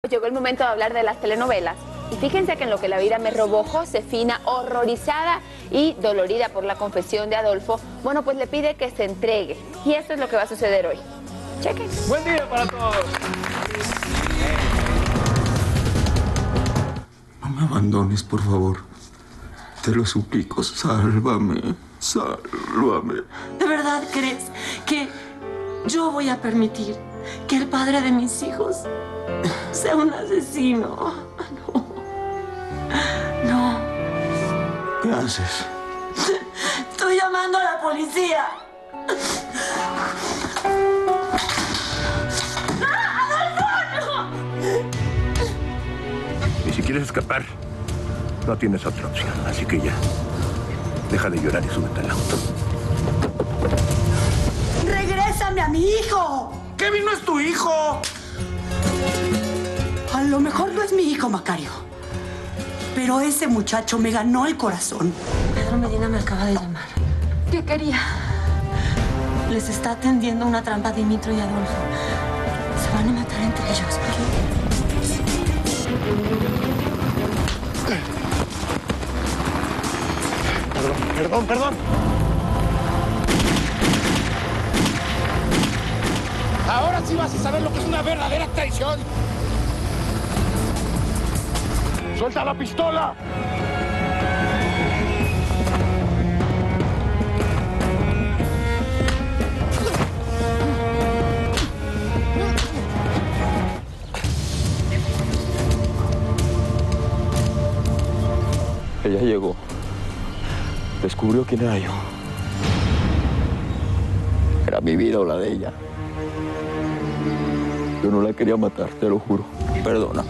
Llegó el momento de hablar de las telenovelas. Y fíjense que en Lo que la vida me robó, Josefina, horrorizada y dolorida por la confesión de Adolfo, bueno, pues le pide que se entregue. Y esto es lo que va a suceder hoy. Chequen. Buen día para todos. No me abandones, por favor. Te lo suplico, sálvame, sálvame. ¿De verdad crees que yo voy a permitir que el padre de mis hijos sea un asesino? No. ¿Qué haces? Estoy llamando a la policía. Y si quieres escapar, no tienes otra opción. Así que ya, deja de llorar y súbete al auto. ¡Regrésame a mi hijo! ¡Kevin no es tu hijo! A lo mejor no es mi hijo, Macario. Pero ese muchacho me ganó el corazón. Pedro Medina me acaba de llamar. ¿Qué quería? Les está tendiendo una trampa a Dimitro y Adolfo. Se van a matar entre ellos. Perdón. Ahora sí vas a saber lo que es una verdadera traición. ¡Suelta la pistola! Ella llegó. Descubrió quién era yo. Era mi vida o la de ella. Yo no la quería matar, te lo juro. Perdóname.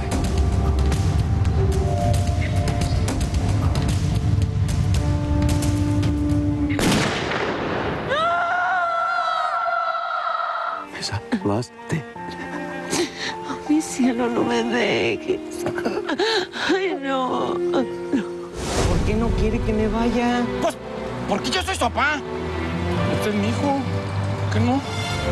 Me salvaste. Oh, mi cielo, no me dejes. Ay, no. ¿Por qué no quiere que me vaya? Pues, porque yo soy su papá. Este es mi hijo. ¿Qué no?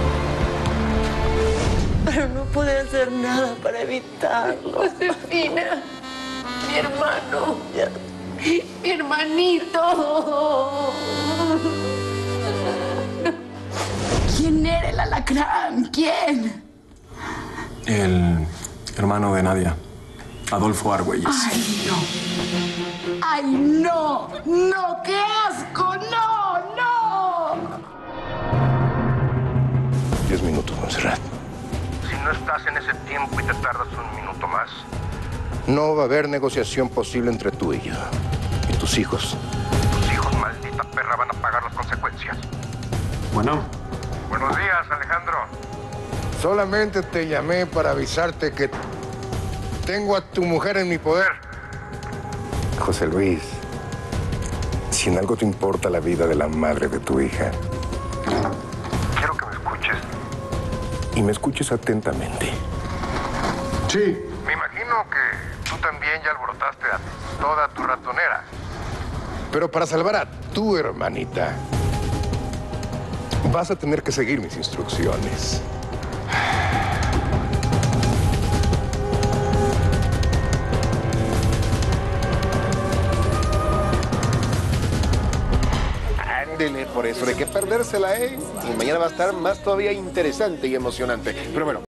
Pero no pude hacer nada para evitarlo. Josefina, mi hermano, mi hermanito. ¿Quién era el alacrán? ¿Quién? El hermano de Nadia, Adolfo Argüelles. ¡Ay, no! ¡Ay, no! ¡No! ¡Qué asco! ¡No! ¡No! 10 minutos, Montserrat. Si no estás en ese tiempo y te tardas un minuto más, no va a haber negociación posible entre tú y yo. Y tus hijos. Tus hijos, maldita perra, van a pagar las consecuencias. Bueno, Buenos días, Alejandro. Solamente te llamé para avisarte que tengo a tu mujer en mi poder. José Luis, si en algo te importa la vida de la madre de tu hija, quiero que me escuches. Y me escuches atentamente. Sí. Me imagino que tú también ya alborotaste a toda tu ratonera. Pero para salvar a tu hermanita, vas a tener que seguir mis instrucciones. Ándele, por eso hay que perdérsela, ¿eh? Y mañana va a estar más todavía interesante y emocionante. Pero bueno.